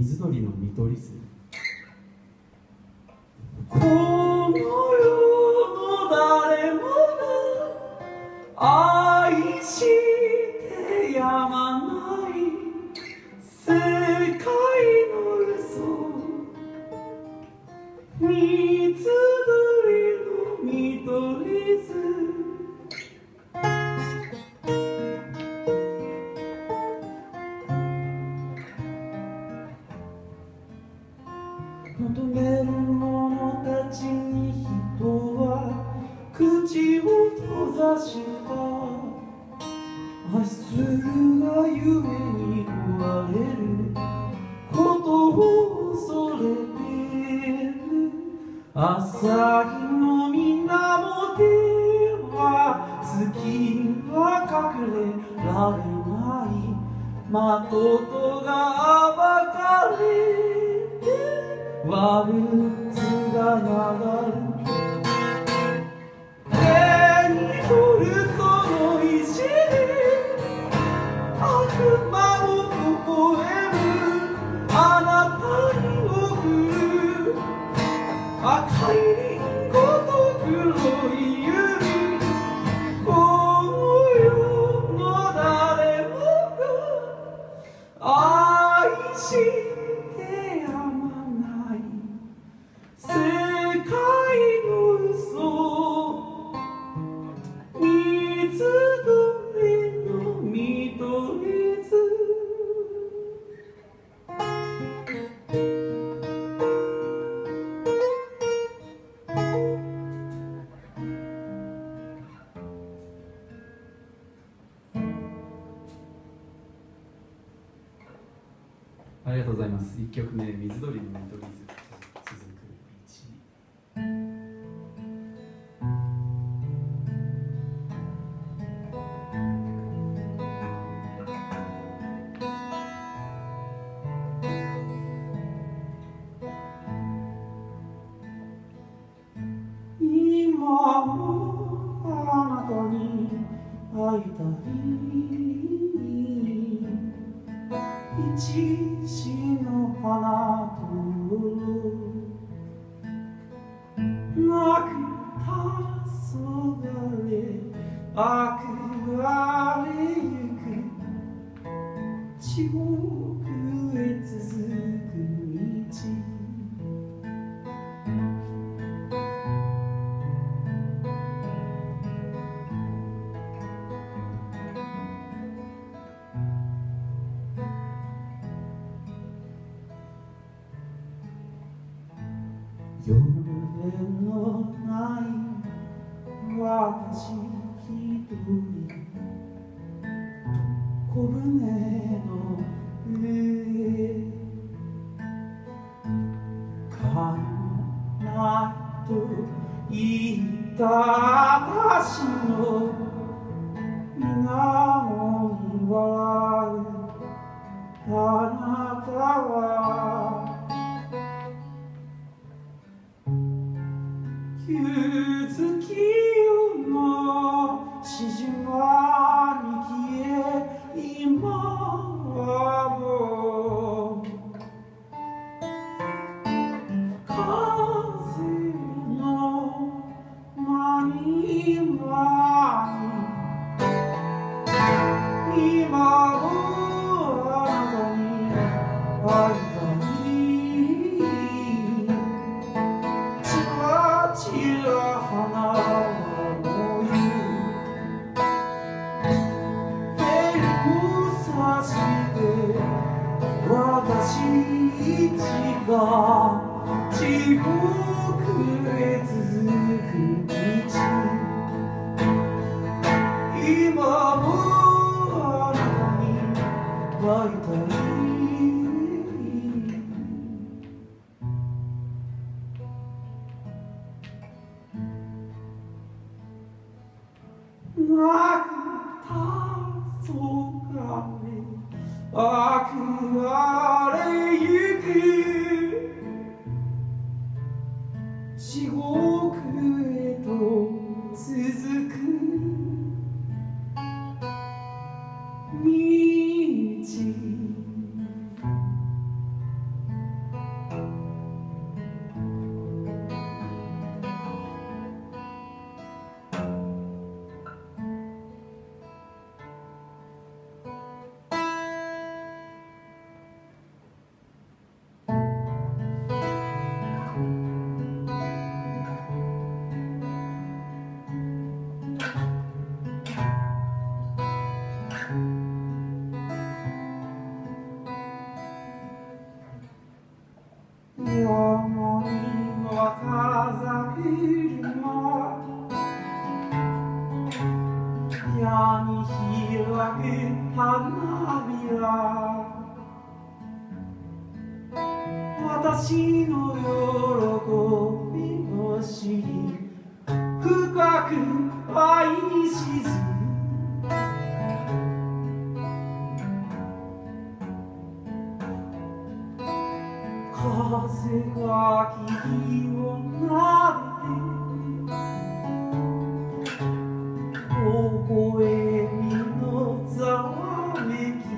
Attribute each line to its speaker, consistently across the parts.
Speaker 1: 水鳥の見取り図。
Speaker 2: この世の誰もが愛してやまない世界の嘘、水鳥の見取り図。求める者たちに人は口を閉ざした。愛するがゆえに壊れることを恐れている。朝日の源は月は隠れられない。まことが暴かれてワルツが流る。手に取るその石で悪魔を微笑む。あなたに送る赤いリンゴと黒い指。この世の誰もが愛してやまない世界の嘘、水鳥の見取り図。
Speaker 1: ありがとうございます。1曲目、水鳥の見取り図。続く
Speaker 2: 今もあなたに会いたい。一時の花となく黄昏あくあれゆく地獄へ続く道。夜のない私一人小舟の上帰らないと言った私の水面に笑うあなたはゆずき夜のしじまに消え今はもう風の間に今もあなたに会いたい。ちら花はもう手を差して私一が地獄へ続く道。今もあなたに会いたい。なくたそがれあくあれゆく地獄へと続く道。 私の喜びを知り深く愛に沈む風が木をなでて微笑みのざわめき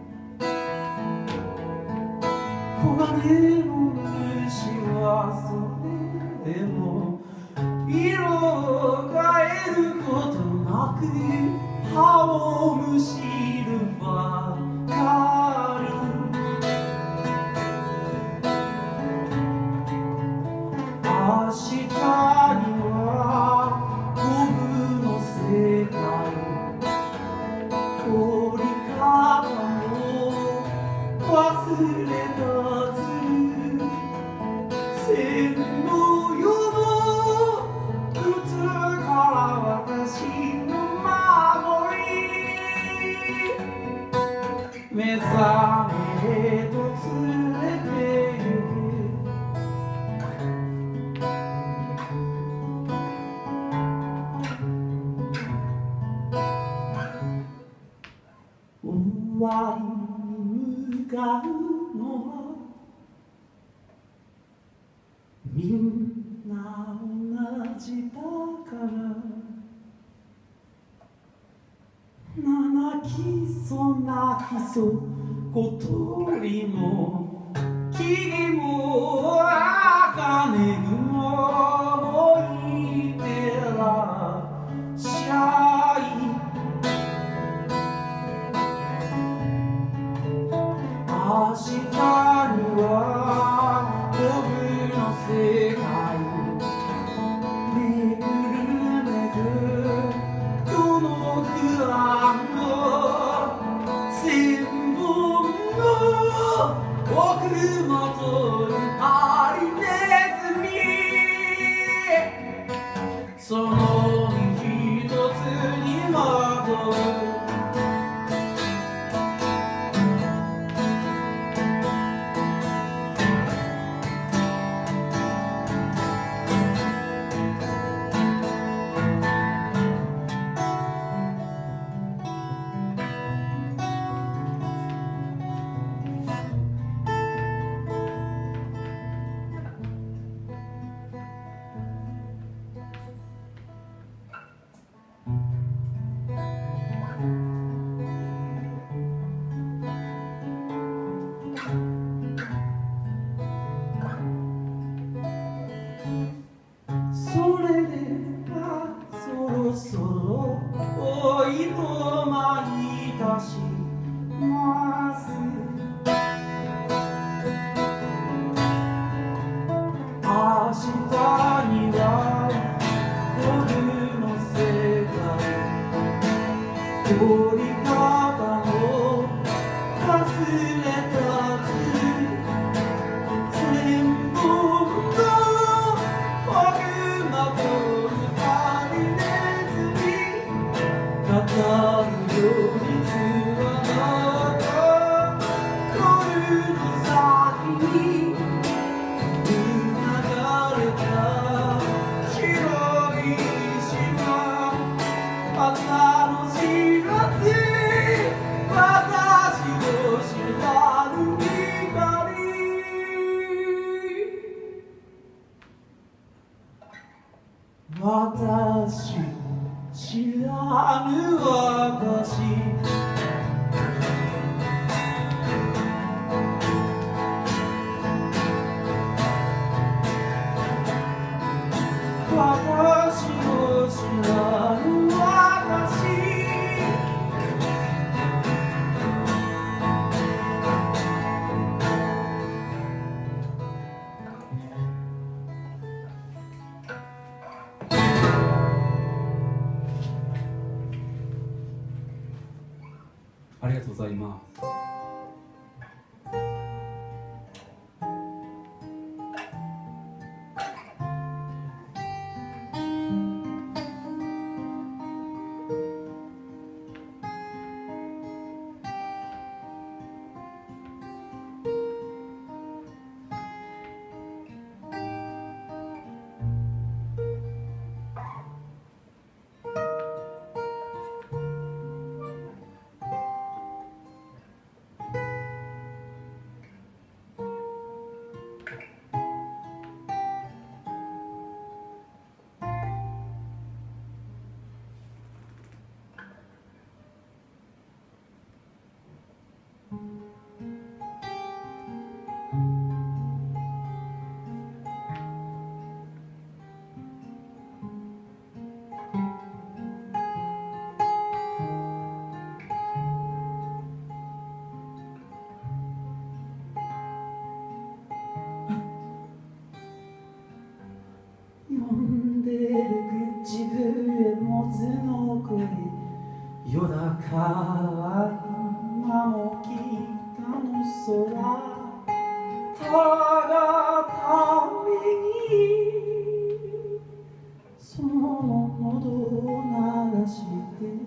Speaker 2: 黄金の虫はそれでも色を変えることなく葉をむしるばかり明日には僕の世界凝り方も忘れたず線の世の靴から私の守り目覚めへと連れて行く終わりに向かうのはみんな同じだから泣きそう泣きそう小鳥も木も茜雲もいてらっしゃい明日には僕の世界めぐるめぐどの不安も千本の奥元にハリネズミその身一つに惑うそれではそろそろおいとまいたします明日には僕の世界凝り方も忘れたず全部の僕のハリネズミ語るよりつわな夜の先に流れた白い島朝の知らせ私の知らぬ光私知らぬ私私の知らぬ私
Speaker 1: ありがとうございます。
Speaker 2: 水の声よだか今も北の空ただためにその喉を流して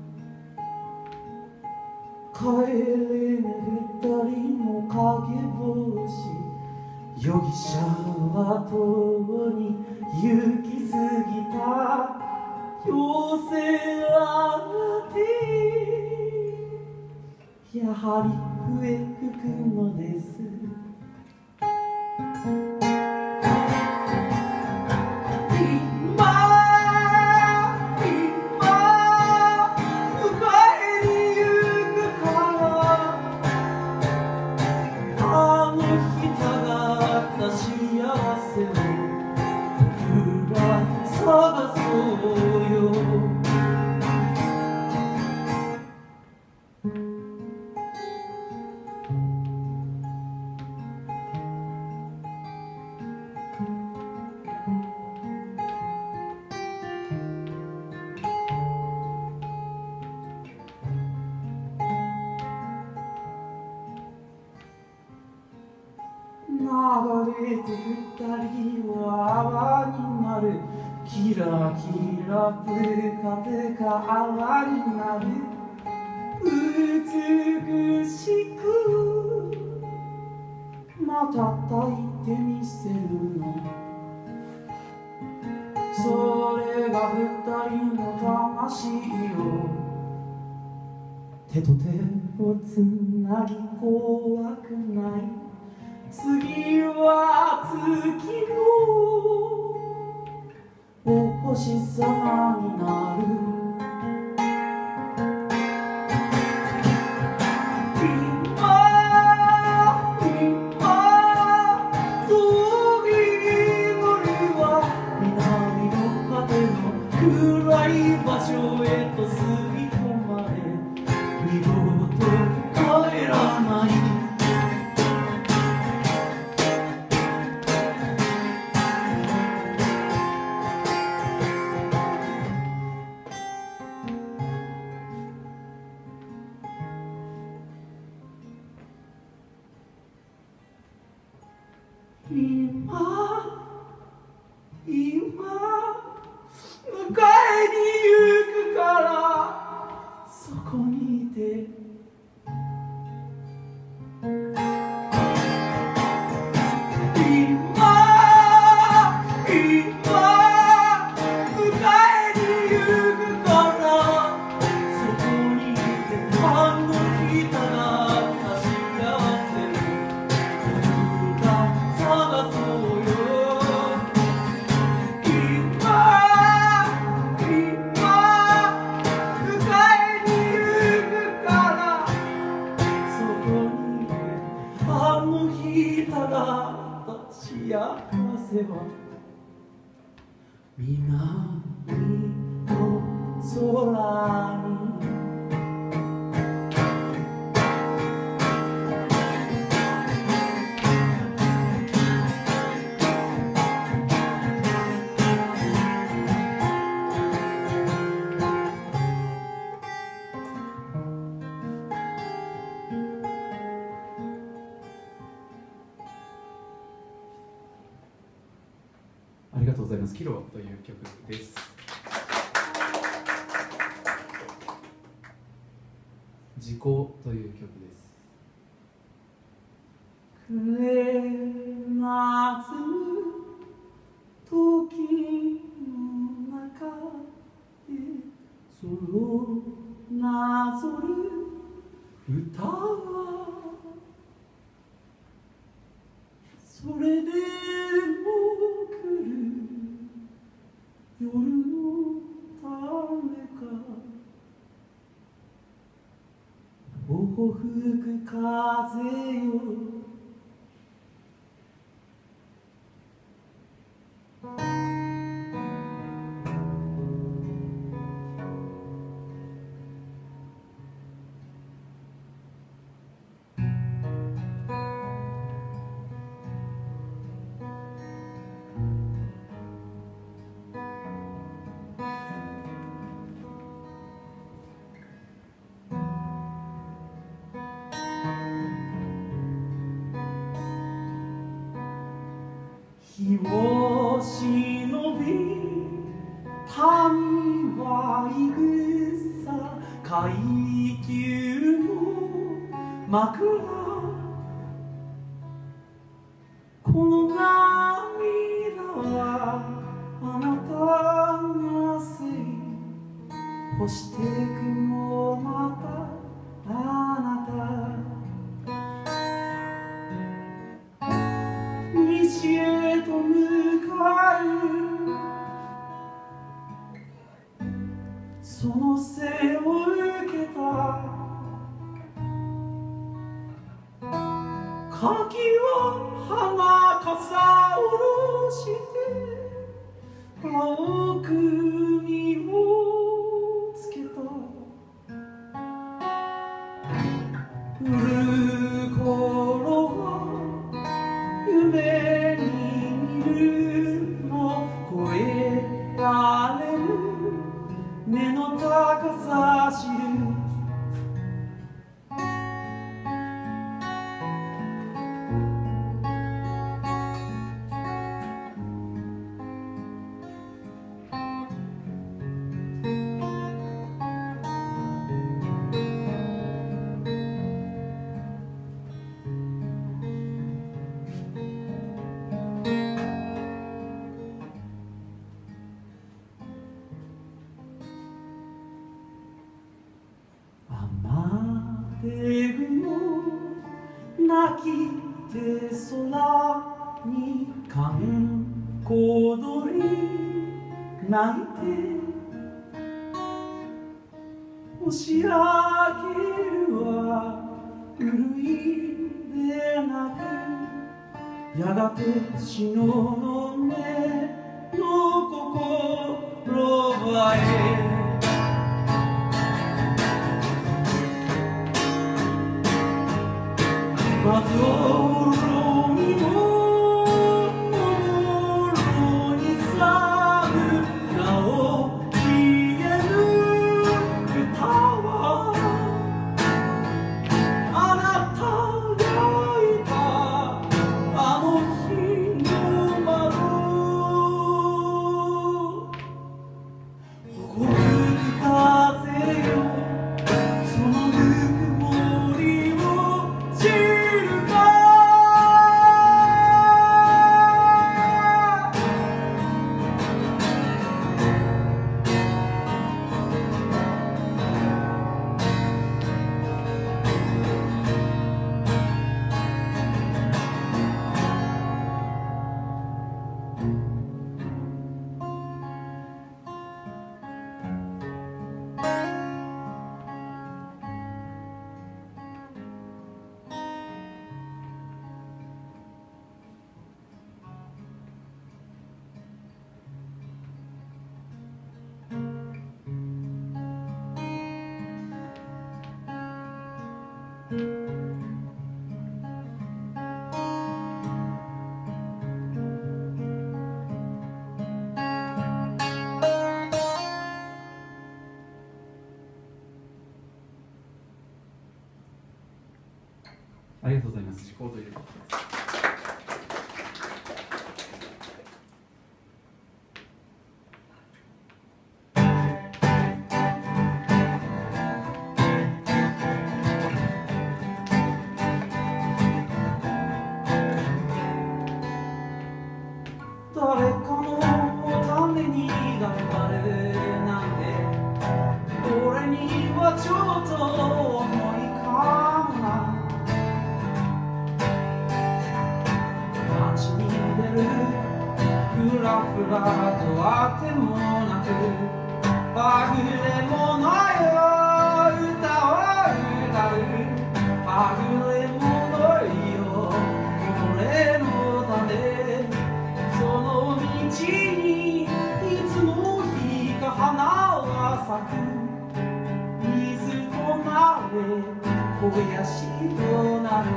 Speaker 2: 帰れぬ二人の影星容疑者は遠に行き過ぎた寄せられてやはり笛吹くのです探そうよ流れて二人は泡になるキラキラプカプカ泡になる美しくまたたいてみせるのそれが二人の魂よ手と手をつなぎ怖くない次は月のお星様になる今遠い鳥は南の果ての暗い場所へと吸い込まれ二度と帰らない今迎えに行くからそこにいて今迎えに行くからそこにいてあの日ただった幸せの探そうよ今迎えに行くからそこにいてあの日ただった幸せは南の空に
Speaker 1: ありがとうございます。キロという曲です。時効という曲です。
Speaker 2: くれなず時の中でそろなぞる歌はそれでも来る夜の種か頬吹く風よ歯にはいぐさ階級の枕この涙はあなたがせい干してくもまたあなた西へと向かうその背を受けた柿は花笠おろして青く実をつけた降る頃は夢に見るの超えられる目の高さ知る雨雲泣きて空にかんこ鳥泣いて押し上げるは潤いでなくやがて篠の目の心はまずおろにももろにさむなお消える歌はあなたがいたあの日の窓吹く風よそのぬくもりを知る
Speaker 1: ありがとうございます。思考ということです。
Speaker 2: 誰かのために頑張るなんて俺にはちょっと重いかもな街に出るふらふらとあってもなくはぐれ者よ歌を歌うはぐれ者よ俺のためその道にいつも日が花は咲く水となれ肥やしとなれ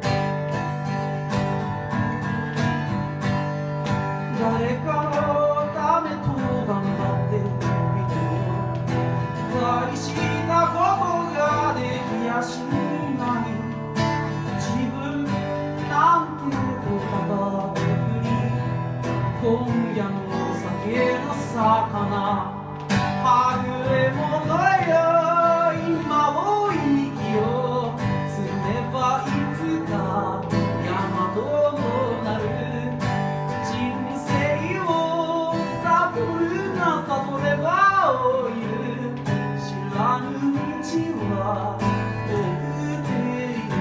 Speaker 2: 誰かのためと頑張ってみても大したことができやしない自分なんてことばかり今夜の酒のさかなはぐれ者よ今を生きよう住めばいつか山ともなる人生を悟るな悟れば老いる知らぬ道は送っている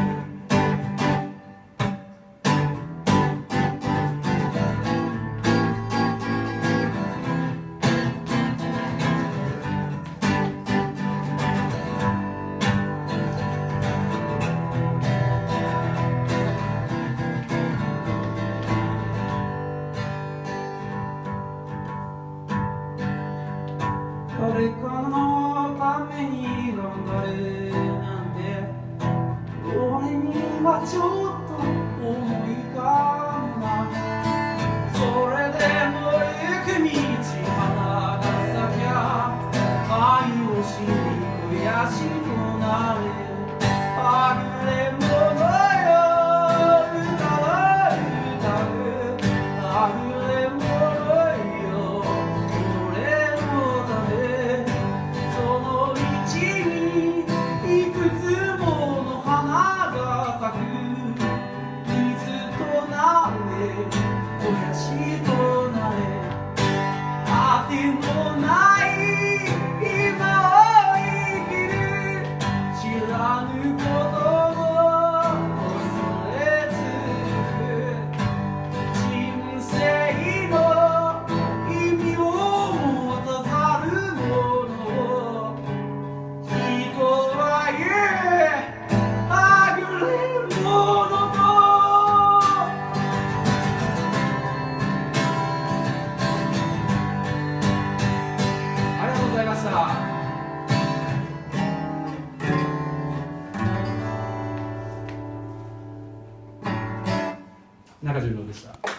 Speaker 2: 誰かのために頑張るなんて俺にはちょっと思い浮かぶなそれでも行く道花が咲きゃ愛をしに悔しくなるはぐれ者よ歌は歌うはぐれ者よ俺のためその道にいくつもの花が咲く水となれ肥やしとなれ果てのない今を生きる知らぬことも恐れず人生の意味を持たざる者人は言うはぐれ者とありがとうございました
Speaker 1: 中十郎でした。